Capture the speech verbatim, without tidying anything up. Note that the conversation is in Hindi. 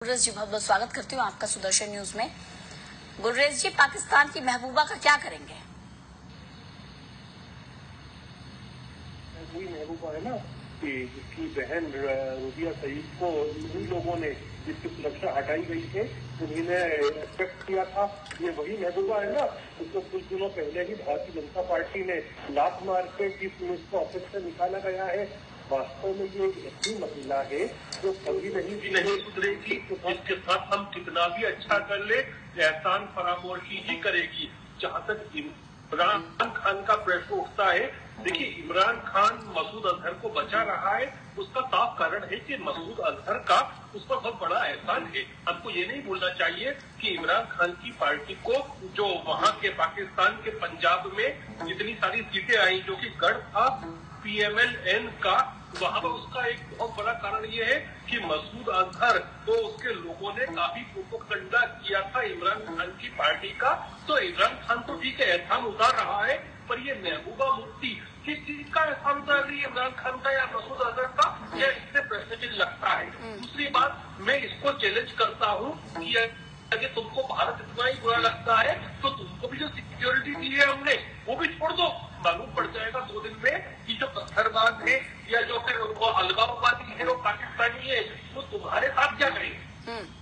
गुलरेज जी, बहुत बहुत स्वागत करती हूँ आपका सुदर्शन न्यूज में। गुलरेज जी, पाकिस्तान की महबूबा का क्या करेंगे? वही महबूबा है ना कि जिसकी बहन रूबिया सईद को उन्हीं लोगों ने जिसकी सुरक्षा हटाई गई थी उन्हीं ने एक्सेप्ट किया था। ये वही महबूबा है ना जिसको कुछ दिनों पहले ही भारतीय जनता पार्टी ने लात मार के चीफ मिनिस्टर ऑफिस से निकाला गया है। वास्तव में ये एक ऐसी महिला है जो कभी नहीं भी नहीं सुधरेगी। जिसके साथ हम कितना भी अच्छा कर ले एहसान फरामोशी ही करेगी। जहाँ तक इमरान खान का प्रश्न उठता है, देखिए इमरान खान मसूद अजहर को बचा रहा है, उसका साफ कारण है कि मसूद अजहर का उस पर बहुत बड़ा एहसान है। हमको ये नहीं भूलना चाहिए कि इमरान खान की पार्टी को जो वहाँ के पाकिस्तान के पंजाब में जितनी सारी सीटें आई जो कि गढ़ था पीएमएल-एन का, वहाँ पर उसका एक बहुत बड़ा कारण ये है कि मसूद अजहर तो उसके लोगों ने काफी प्रोपेगेंडा किया था इमरान खान की पार्टी का। तो इमरान खान तो ठीक है एहसान उतार रहा है, पर ये महबूबा मुफ्ती किस चीज का एहसान उतार रही है, इमरान खान का या मसूद अजहर का, यह इससे प्रश्न चिन्ह लगता है। दूसरी बात, मैं इसको चैलेंज करता हूँ कि अगर तुमको भारत इतना ही बुरा लगता है तो तुमको भी जो सिक्योरिटी दी है हमने वो भी छोड़ दो। मालूम पड़ जाएगा दो दिन में कि जो पत्थरबाज है या जो फिर वो अलगाववादी है वो पाकिस्तानी है वो तुम्हारे साथ क्या करेंगे।